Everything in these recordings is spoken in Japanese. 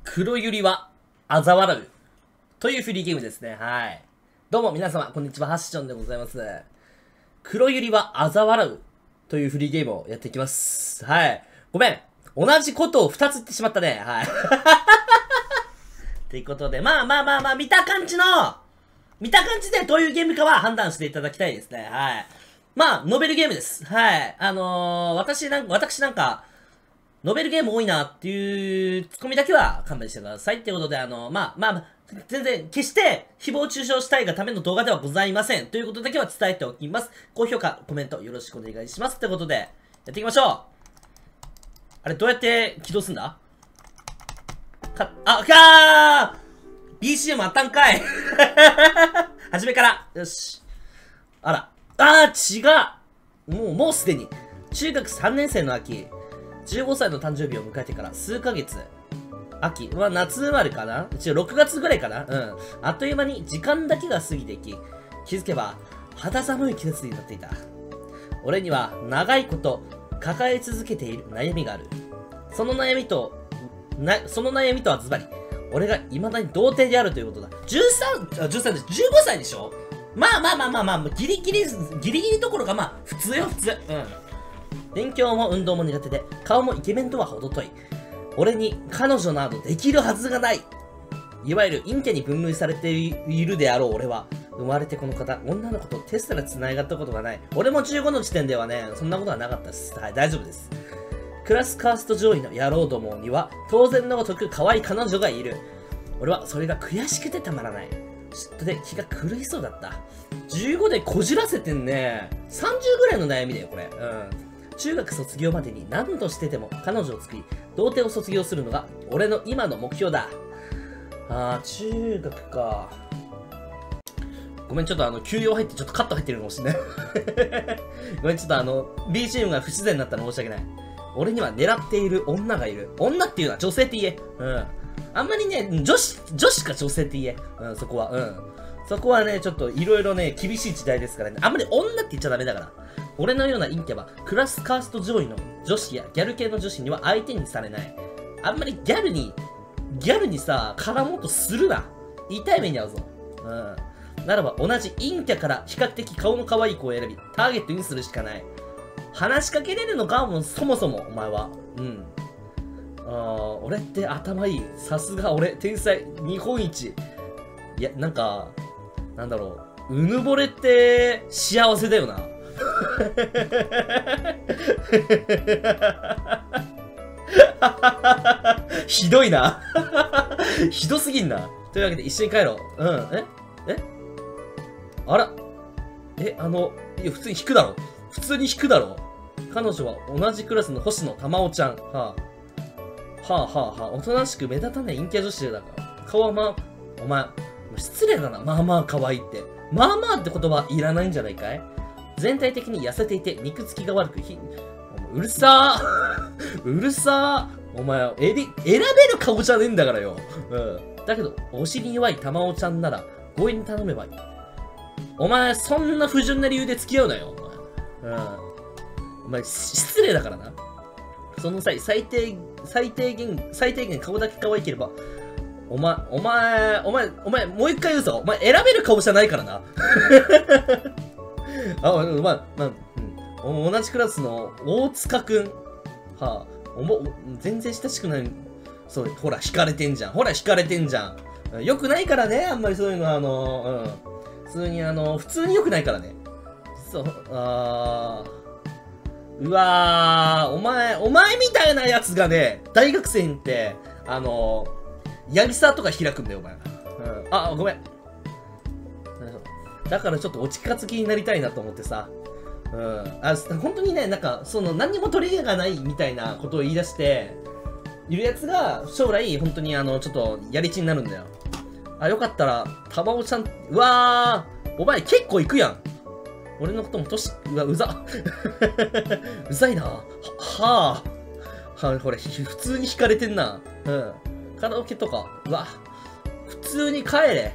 黒百合は嘲笑うというフリーゲームですね。はい。どうも皆様、こんにちは。ハッションでございます。黒百合は嘲笑うというフリーゲームをやっていきます。はい。ごめん。同じことを2つ言ってしまったね。はい。ということで、まあ、見た感じでどういうゲームかは判断していただきたいですね。はい。まあ、ノベルゲームです。はい。私なんか、ノベルゲーム多いなっていうツッコミだけは勘弁してくださいってことで、全然、決して誹謗中傷したいがための動画ではございません。ということだけは伝えておきます。高評価、コメントよろしくお願いします。ってことで、やっていきましょう。あれ、どうやって起動すんだBCM あったんかい初めから。よし。違う。もうすでに。中学3年生の秋。15歳の誕生日を迎えてから数ヶ月。秋。夏生まれかな6月ぐらいかなあっという間に時間だけが過ぎていき、気づけば肌寒い季節になっていた。俺には長いこと抱え続けている悩みがある。その悩みとはズバリ、俺が未だに童貞であるということだ。15歳でしょギリギリどころか普通よ、普通。勉強も運動も苦手で、顔もイケメンとは程遠い。俺に彼女などできるはずがない。いわゆる陰キャに分類されているであろう俺は、生まれてこの方、女の子とテストで繋がったことがない。俺も15の時点ではね、そんなことはなかったです。はい、大丈夫です。クラスカースト上位の野郎どもには、当然のごとく可愛い彼女がいる。俺はそれが悔しくてたまらない。嫉妬で気が狂いそうだった。15でこじらせてんね。30ぐらいの悩みだよ、これ。中学卒業までに何としてでも彼女を作り、童貞を卒業するのが俺の今の目標だ。中学か。ごめん、ちょっと休養入ってちょっとカット入ってるかもしんない。ごめん、ちょっとBGM が不自然になったら申し訳ない。俺には狙っている女がいる。女っていうのは女性って言え。あんまりね、女子か女性って言え。そこは。そこはね、ちょっといろいろね、厳しい時代ですからね。あんまり女って言っちゃダメだから。俺のような陰キャは、クラスカースト上位の女子やギャル系の女子には相手にされない。あんまりギャルにさ、絡もうとするな。痛い目に遭うぞ。ならば同じ陰キャから比較的顔の可愛い子を選び、ターゲットにするしかない。話しかけれるのかも、そもそも、お前は。俺って頭いい。さすが俺、天才、日本一。いや、なんだろう。うぬぼれって幸せだよな。ひどいな。ひどすぎんな。というわけで一緒に帰ろう。いや、普通に引くだろ。彼女は同じクラスの星野玉緒ちゃん。おとなしく目立たない陰キャ女子だから。顔はお前、失礼だな。可愛いって。って言葉いらないんじゃないかい？全体的に痩せていて肉付きが悪く、うるさーお前、選べる顔じゃねえんだからよ。だけど、お尻に弱い玉緒ちゃんなら、強引に頼めばいい。お前、そんな不純な理由で付き合うなよ、お前、失礼だからな。その際、最低限顔だけ可愛ければ、お前、もう一回言うぞ。お前、選べる顔じゃないからな。同じクラスの大塚くん。全然親しくない。そう、ほら、惹かれてんじゃん。よくないからね、あんまりそういうのは、普通によくないからね。そう、うわー、お前みたいなやつがね、大学生にって、ヤギサーとか開くんだよ、お前。ごめん。だからちょっとお近づきになりたいなと思ってさ。本当にね、何にも取り柄がないみたいなことを言い出して、いるやつが、将来、本当にちょっと、やりちになるんだよ。よかったら、玉緒ちゃん、うわー、お前結構行くやん。俺のこともうざ。うざいな。これ、普通に惹かれてんな。カラオケとか、普通に帰れ。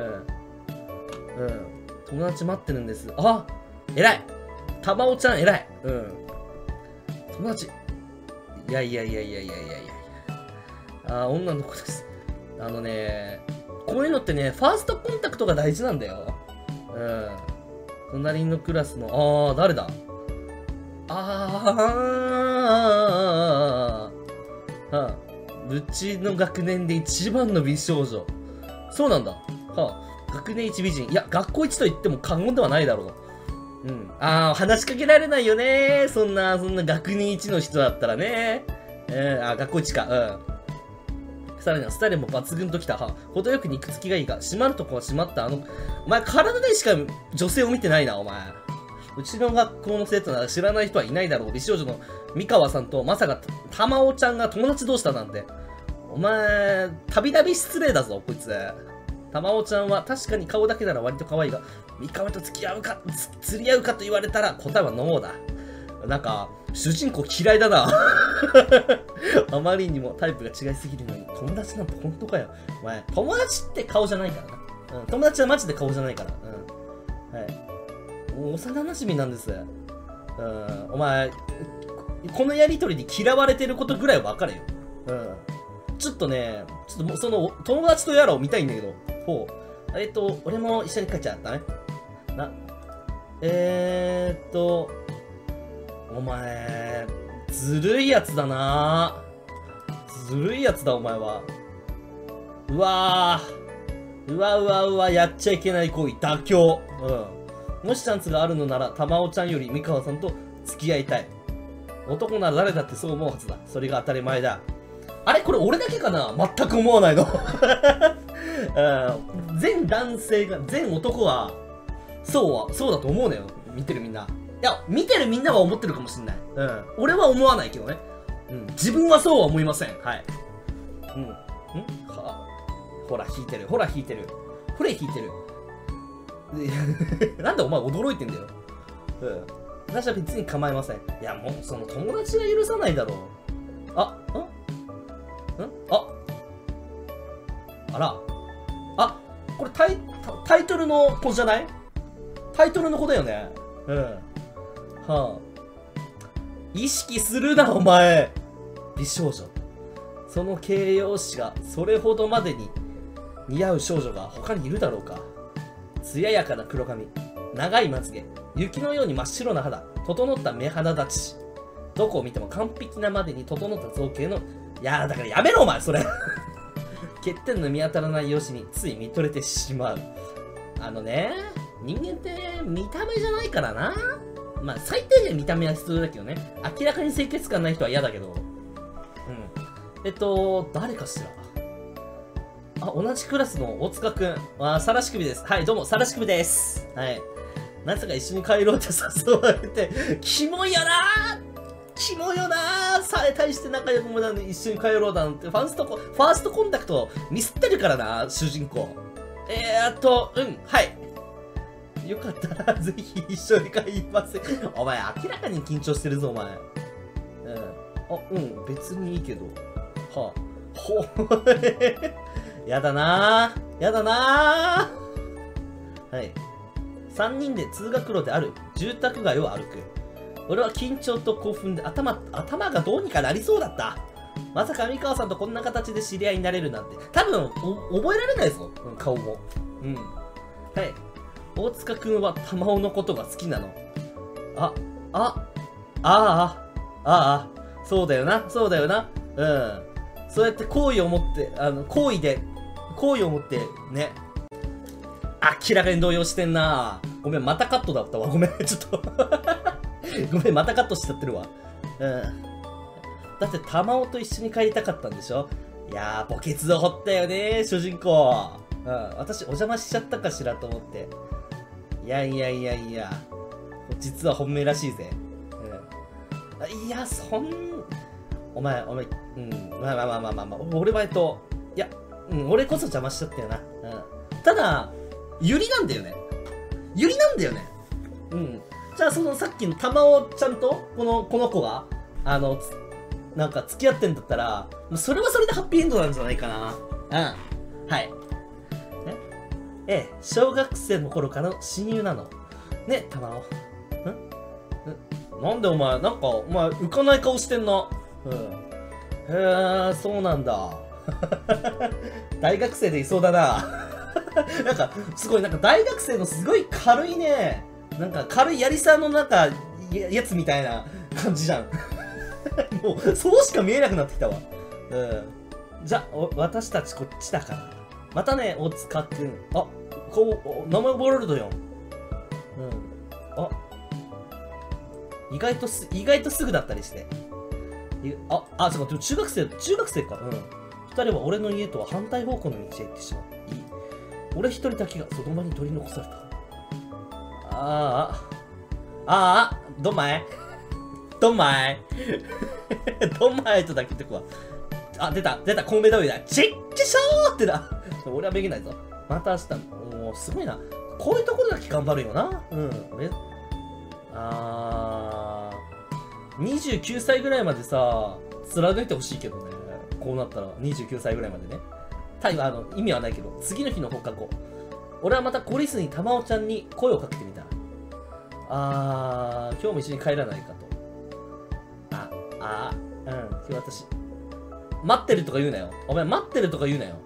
友達待ってるんです。偉い。玉緒ちゃん偉い。友達。いや。 女の子です。あのね、こういうのってね、ファーストコンタクトが大事なんだよ。うん。隣のクラスの、誰だうちの学年で一番の美少女。そうなんだ。学年一美人。いや、学校一と言っても過言ではないだろう。うん。話しかけられないよね。そんな学年一の人だったらね。学校一か。さらにはスタイルも抜群ときた。程よく肉付きがいいが、閉まるとこは閉まった。お前体でしか女性を見てないな、お前。うちの学校の生徒なら知らない人はいないだろう。美少女の三河さんとまさか玉緒ちゃんが友達同士だなんて。お前、たびたび失礼だぞ、こいつ。玉緒ちゃんは確かに顔だけなら割と可愛いが、三河と付き合うか、釣り合うかと言われたら答えはノーだ。なんか、主人公嫌いだな。あまりにもタイプが違いすぎるのに、友達なんて本当かよ。お前、友達って顔じゃないからな。友達はマジで顔じゃないから。はい。幼馴染なんです。お前、このやりとりに嫌われてることぐらいは分かれよ。ちょっとね、もうその、友達とやらを見たいんだけど。俺も一緒に帰っちゃったね。お前、ずるいやつだな。ずるいやつだ、お前は。うわ、やっちゃいけない行為、妥協。もしチャンスがあるのなら、玉緒ちゃんより三河さんと付き合いたい。男なら誰だってそう思うはずだ。それが当たり前だ。あれこれ俺だけかな全く思わないの。全男性が、全男は、そうだと思うのよ。見てるみんな。いや、見てるみんなは思ってるかもしんない。俺は思わないけどね。自分はそうは思いません。はい。ほら、引いてる。なんでお前驚いてんだよ。私は別に構いません。いや、もうその友達が許さないだろう。これタイトルの子じゃない？タイトルの子だよね。意識するな、お前。美少女。その形容詞がそれほどまでに似合う少女が他にいるだろうか。艶やかな黒髪、長いまつげ、雪のように真っ白な肌、整った目鼻立ち。どこを見ても完璧なまでに整った造形の、だからやめろお前それ。欠点の見当たらない容姿につい見とれてしまう。人間って見た目じゃないからな。まあ最低限見た目は必要だけどね。明らかに清潔感ない人は嫌だけど。誰かしら。同じクラスの大塚くん。さらし首です。はい、どうも、さらし首です。はい。なぜか一緒に帰ろうって誘われて、キモいよなーさえ対して仲良くもなのに一緒に帰ろうだなんて、ファーストコンタクトミスってるからな、主人公。はい。よかったら、ぜひ一緒に帰ります。お前、明らかに緊張してるぞ、お前。別にいいけど。やだなー。はい。3人で通学路である住宅街を歩く。俺は緊張と興奮で頭がどうにかなりそうだった。まさか三河さんとこんな形で知り合いになれるなんて。多分、覚えられないぞ。顔も。はい。大塚くんは玉緒のことが好きなの。そうだよな。そうやって好意を持って、好意を持って、ね。明らかに動揺してんな。ごめん、またカットだったわ。ごめん、ちょっと。ごめん、またカットしちゃってるわ。だって、玉緒と一緒に帰りたかったんでしょ？いやー、墓穴を掘ったよね、主人公。私、お邪魔しちゃったかしらと思って。いや。実は本命らしいぜ。いや、お前、まあ、俺は俺こそ邪魔しちゃったよな。ただ、ユリなんだよね。じゃあ、さっきの玉緒ちゃんと、この子が、なんか付き合ってんだったら、それはそれでハッピーエンドなんじゃないかな。はい。小学生の頃からの親友なの。ね、玉緒。なんでお前、浮かない顔してんな。へえ、そうなんだ。 大学生でいそうだな。なんか、すごい、なんか大学生のすごい軽いね、なんか軽いやりさんのなんか、やつみたいな感じじゃん。もう、そうしか見えなくなってきたわ。うん。じゃ、私たちこっちだから。またね、大塚くん。あ、こう、名前覚えられたよ。うん。あ、意外とすぐだったりして。そうか、中学生か。うん。二人は俺の家とは反対方向の道へ行ってしまう。いい。俺一人だけがその場に取り残された。どんまいどんまいとだけ言ってくわ。出た、コンベダウイだ。チッチショーってだ。俺はめげないぞ。また明日。もう、すごいな。こういうところだけ頑張るよな。うん。29歳ぐらいまでさ、貫いてほしいけどね。こうなったら、29歳ぐらいまでね。意味はないけど、次の日の放課後。俺はまたコリスに玉緒ちゃんに声をかけてみた。今日も一緒に帰らないかと。今日私、待ってるとか言うなよ。お前待ってるとか言うなよ。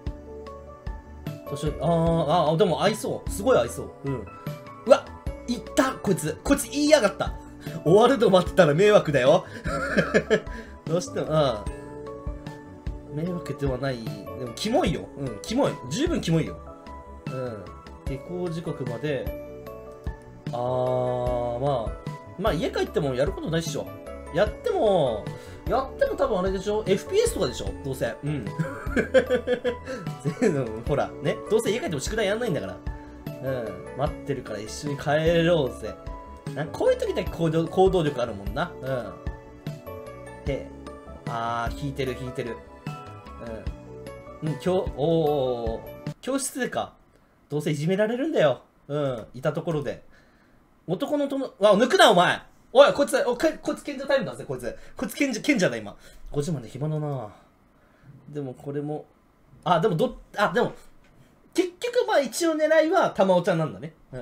でも合いそう。すごい合いそう。うん。うわ、いったこいつ言いやがった。終わると待ってたら迷惑だよ。どうしても、迷惑ではない。でも、キモいよ。うん、キモい。十分キモいよ。うん。下校時刻まで、まあ、家帰ってもやることないっしょ。やっても多分あれでしょ ?FPS とかでしょどうせ。うん。ほら、ね。どうせ家帰っても宿題やんないんだから。うん。待ってるから一緒に帰ろうぜ。こういう時だけ行動力あるもんな。うん。で、引いてる。うん。教室でか。どうせいじめられるんだよ。うん。いたところで。男の抜くな、お前おい、こいつ賢者タイムだぜ、こいつ賢者だ、今。5時まで暇だな。でも、これも、でも、結局、まあ、一応狙いは、玉緒ちゃんなんだね。うん。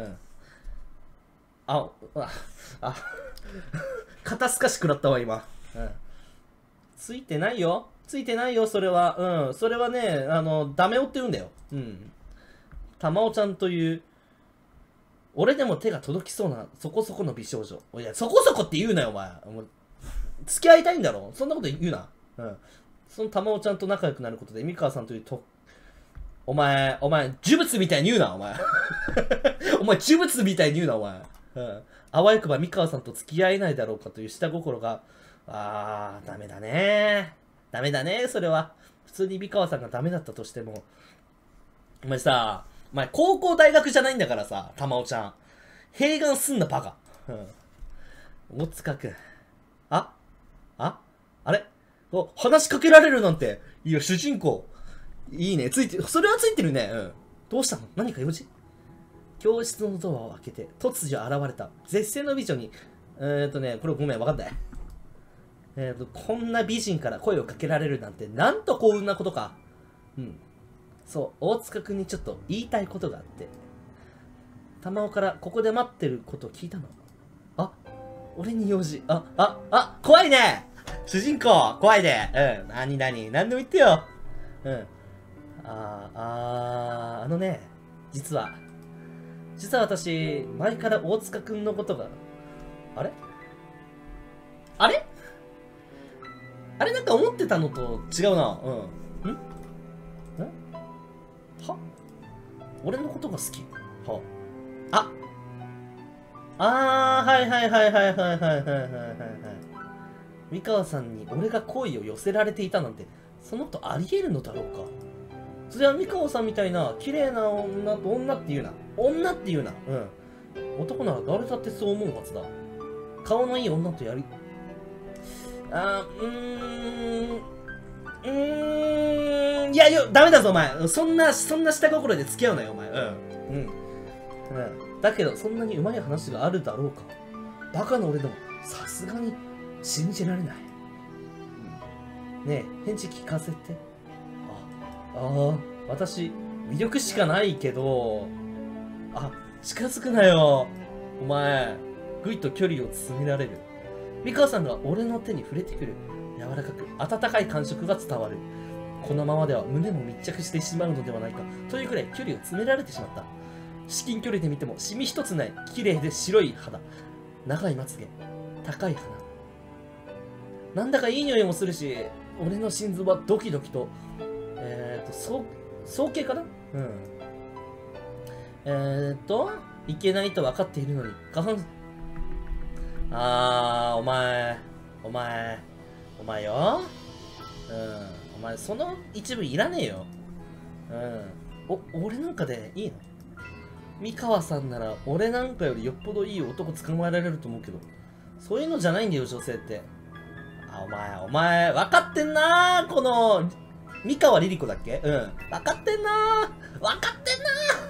肩透かし食らったわ、今。うん。ついてないよ、それは。うん。それはね、ダメ男って言うんだよ。うん。玉緒ちゃんという、俺でも手が届きそうな、そこそこの美少女。いや、そこそこって言うなよ、お前。付き合いたいんだろそんなこと言うな。うん。その玉緒ちゃんと仲良くなることで、三河さんというお前、呪物みたいに言うな、お前。お前、呪物みたいに言うな、お前。うん。あわよくば三河さんと付き合えないだろうかという下心が、ダメだね。それは。普通に三河さんがダメだったとしても。お前、高校大学じゃないんだからさ、玉緒ちゃん。併願すんな、バカ。うん。大塚くん。あれ話しかけられるなんて。いや、主人公。いいね。それはついてるね。うん。どうしたの何か用事？教室のドアを開けて、突如現れた。絶世の美女に、これごめん、わかんない。こんな美人から声をかけられるなんて、なんと幸運なことか。うん。そう、大塚くんにちょっと言いたいことがあって。玉緒からここで待ってること聞いたの。俺に用事。怖いね主人公怖いね。うん。何でも言ってよ。うん。実は私、前から大塚くんのことが、あれなんか思ってたのと違うな。うん。俺のことが好き。三河さんに俺が好意を寄せられていたなんて、そのことあり得るのだろうか。それは三河さんみたいな綺麗な女って言うな。うん。男なら誰だってそう思うはずだ。顔のいい女とやり、いや、ダメだぞ、お前。そんな下心で付き合うなよ、お前。だけど、そんなにうまい話があるだろうか。バカな俺でも、さすがに信じられない。ねえ、返事聞かせて。私、魅力しかないけど、近づくなよ。お前、ぐいと距離を詰められる。三河さんが俺の手に触れてくる。柔らかく、温かい感触が伝わる。 このままでは胸も密着してしまうのではないかというくらい距離を詰められてしまった。至近距離で見てもシミ一つない、綺麗で白い肌、長いまつげ、高い鼻。なんだかいい匂いもするし、俺の心臓はドキドキと、早計かな。いけないと分かっているのに、お前よ。お前、その一部いらねえよ。俺なんかでいいの？三河さんなら、俺なんかよりよっぽどいい男捕まえられると思うけど、そういうのじゃないんだよ、女性って。お前、分かってんなー、この、三河リリ子だっけ？分かってんなー。分かってんなー。